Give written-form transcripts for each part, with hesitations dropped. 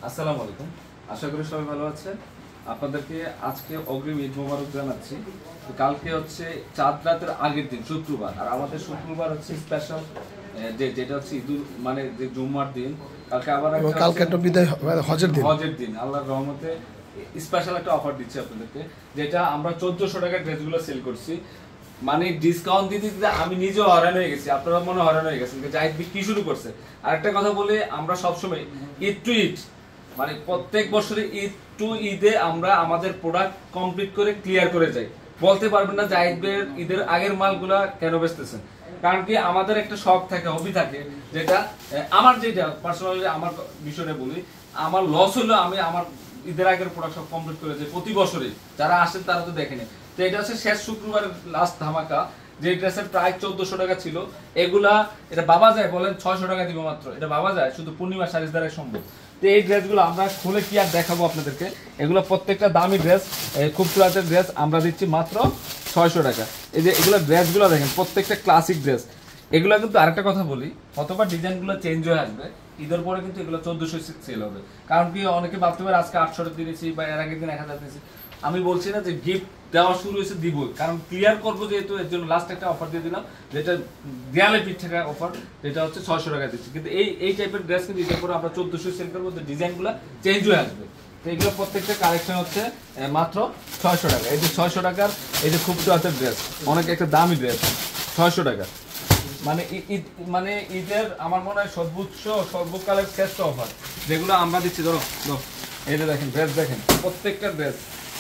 আসসালামু আলাইকুম, আশা করি সবাই ভালো আছেন। আপনাদেরকে আজকে অগ্রিম ঈদ মোবারক জানাচ্ছি। কালকে হচ্ছে চাঁদ রাতের আগের দিন শুক্রবার, আর আমাদের শুক্রবার হচ্ছে স্পেশাল ডে, যেটা হচ্ছে ঈদুল মানে যে জুম্মার দিন। কালকে আবার কালকে একটা বিদায় হজের দিন আল্লাহর রহমতে স্পেশাল একটা অফার দিচ্ছি আপনাদেরকে, যেটা আমরা 1400 টাকার ড্রেসগুলো সেল করছি। মানে ডিসকাউন্ট দিতে দিতে আমি নিজেও হয়রান হয়ে গেছি, আপনারা মনে হয়রান হয়ে গেছেন। জাহিদ বিক্রি শুরু করছে। আরেকটা কথা বলে, আমরা সবসময় ঈদ টু ঈদ মানে প্রত্যেক বছরে ঈদ টু ঈদে আমরা আমাদের প্রোডাক্ট কমপ্লিট করে ক্লিয়ার করে যাই। বলতে পারবেন না জাহিদ ভাইয়ের ঈদের আগের মালগুলা কেন বেচতেছেন, কারণ কি আমাদের একটা শখ থাকে, হবি থাকে, যেটা আমার যেটা পার্সোনালি আমার বিষয়টা বলি, আমার লস হলো আমি আমার ঈদের আগের প্রোডাক্ট সব কমপ্লিট করে যাই প্রতি বছরে। যারা আসেন তারা তো দেখেনি। তো এটা হচ্ছে শেষ শুক্রবারের লাস্ট ধামাকা। যে ড্রেসের প্রায় 1400 টাকা ছিল, এগুলা এটা বাবা যায় বলেন 600 টাকা দিব মাত্র। এটা বাবা যায় শুধু পূর্ণিমা শাড়ির দ্বারা সম্ভব। তো এই ড্রেসগুলো আমরা খুলে কি আর দেখাবো আপনাদেরকে, এগুলো প্রত্যেকটা দামি ড্রেস, খুবসুরাতের ড্রেস আমরা দিচ্ছি মাত্র 600 টাকা। এই যে এগুলো ড্রেসগুলো দেখেন, প্রত্যেকটা ক্লাসিক ড্রেস। এগুলো কিন্তু আরেকটা কথা বলি, অথবা ডিজাইনগুলো চেঞ্জ হয়ে আসবে ঈদের পরে, কিন্তু এগুলো 1400 সেল হবে। কারণ কি অনেকে ভাবতে পারে আজকে 800 দিয়েছি বা এর আগের দিন 1000 দিয়েছি। আমি বলছি না যে গিফট দেওয়া শুরু হয়েছে, দিব, কারণ ক্লিয়ার করবো যেহেতু, এর জন্য লাস্ট একটা অফার দিয়ে দিলাম, যেটা দেয়ালে পিঠ টাকা অফার, যেটা হচ্ছে 600 টাকা দিচ্ছি। কিন্তু এই টাইপের ড্রেস কিন্তু ঈদের পরে আমরা 1400 সেল করবো, ডিজাইনগুলো চেঞ্জ হয়ে আসবে। তো এগুলো প্রত্যেকটা কালেকশন হচ্ছে মাত্র 600 টাকা। এই যে 600 টাকার এই যে খুব চুয়াতের ড্রেস, অনেক একটা দামি ড্রেস, 600 টাকা। মানে ঈদের আমার মনে হয় সর্বকালের শ্রেষ্ঠ অফার যেগুলো আমরা দিচ্ছি। ধরো এই যে দেখেন ড্রেস, দেখেন প্রত্যেকটা ড্রেস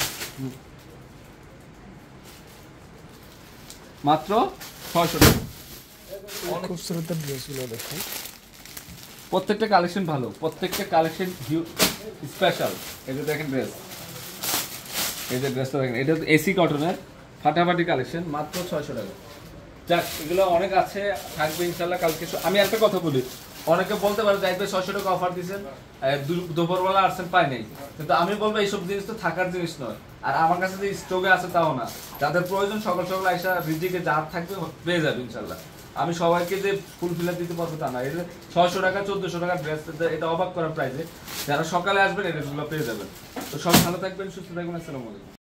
মাত্র 600 টাকা। খুবসুরত ড্রেসগুলো দেখেন, প্রত্যেকটা কালেকশন ভালো, প্রত্যেকটা কালেকশন স্পেশাল। এই যে দেখেন ড্রেস, এই যে ড্রেসটা দেখেন, এটা এসি কটনের ফাটাফাটি কালেকশন, মাত্র 600 টাকা। যাক, এগুলো অনেক আছে, থাকবে ইনশাল্লাহ কালকে। আমি একটা কথা বলি, অনেকে বলতে পারে জাহিদ ভাই 600 টাকা অফার দিচ্ছেন, দুপুরবেলা আসছেন পাই নাই, কিন্তু আমি বলবো এইসব জিনিস তো থাকার জিনিস নয়। আর আমার কাছে যে স্টকে আছে তাও না, যাদের প্রয়োজন সকাল সকাল আইসা রিজিকে যার থাকবে পেয়ে যাবে ইনশাল্লাহ। আমি সবাইকে যে ফুল ফিলার দিতে পারবো তা না। এটা 600 টাকা 1400 টাকা ড্রেস, এটা অবাক করার প্রাইসে যারা সকালে আসবেন এই ড্রেসগুলো পেয়ে যাবেন। তো সব ভালো থাকবেন, সুস্থ থাকবেন। আসসালামু আলাইকুম।